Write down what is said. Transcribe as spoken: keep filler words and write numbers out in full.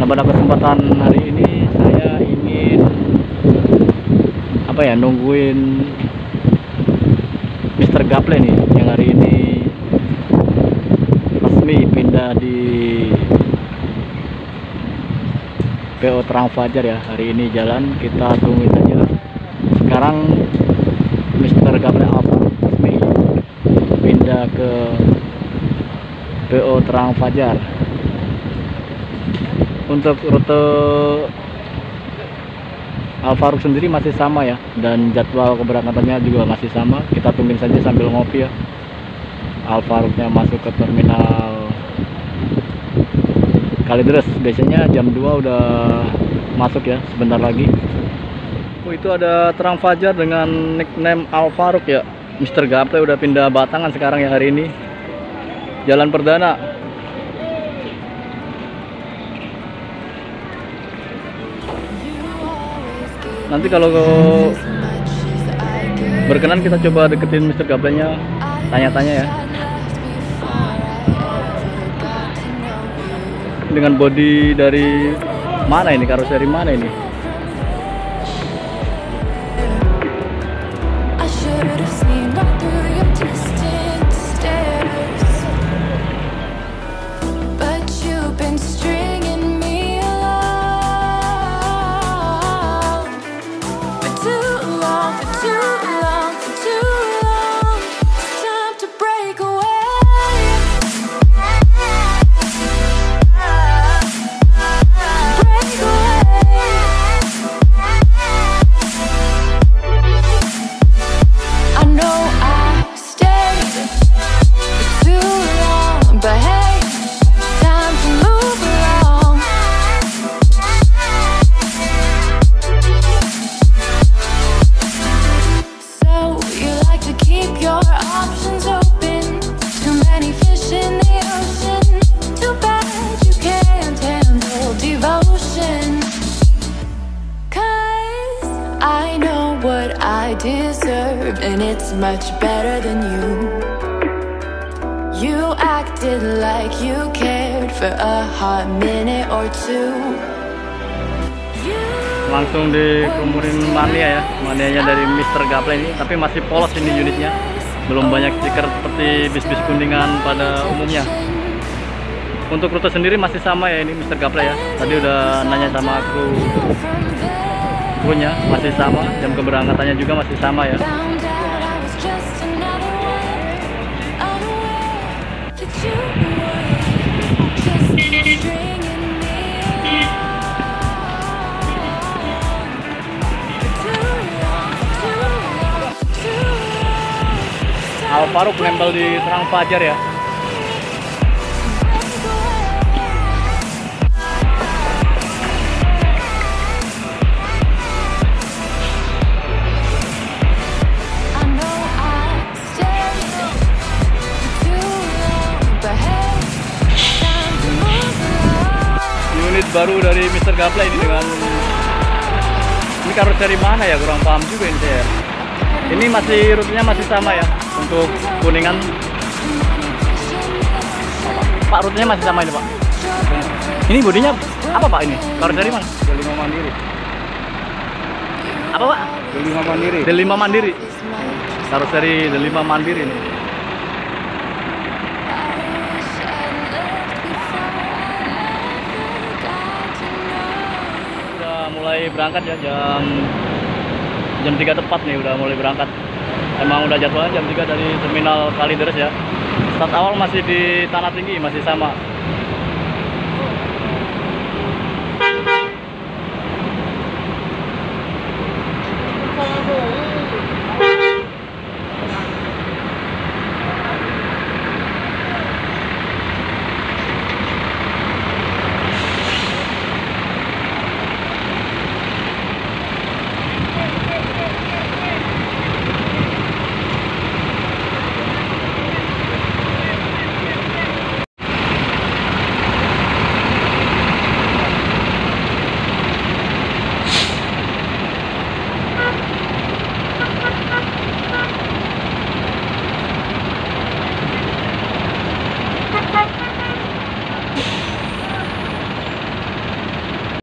pada kesempatan hari ini saya ingin apa ya nungguin mister Gaple nih yang hari ini resmi pindah di P O Terang Fajar ya. Hari ini jalan, kita tungguin aja. Sekarang mister Gaple Alfa resmi pindah ke P O Terang Fajar. Untuk rute Alfaruk sendiri masih sama ya, dan jadwal keberangkatannya juga masih sama. Kita tungguin saja sambil ngopi ya. Alfaruknya masuk ke terminal Kalideres, biasanya jam dua udah masuk ya, sebentar lagi. Oh, itu ada Terang Fajar dengan nickname Alfaruk ya. mister Gaple udah pindah Batangan sekarang ya hari ini. Jalan perdana. Nanti kalau berkenan kita coba deketin mister Gaple-nya, tanya-tanya ya. Dengan body dari mana ini, karoseri mana ini? Deserved, and it's much better than you. You acted like you cared for a hot minute or two. Langsung dikerumunin mania ya, manianya dari mister Gaple ini, tapi masih polos ini unitnya. Belum banyak stiker seperti bis-bis Kuningan pada umumnya. Untuk rute sendiri masih sama ya ini mister Gaple ya. Tadi udah nanya sama aku, punya masih sama, jam keberangkatannya juga masih sama ya. Alfaruk nempel di Terang Fajar ya. Unit baru dari mister Gaple ini dengan ini karoseri mana ya, kurang paham juga ini saya. Ini masih rutenya masih sama ya untuk Kuningan. Pak, rutenya masih sama ini Pak. Ini bodinya apa Pak ini? Karoseri mana? D lima Mandiri. Apa Pak? D lima Mandiri. D lima Mandiri. Karoseri D lima Mandiri ini. Mulai berangkat ya jam jam tiga tepat nih, udah mulai berangkat. Emang udah jadwalnya jam tiga dari terminal Kalideres ya. Start awal masih di Tanah Tinggi, masih sama.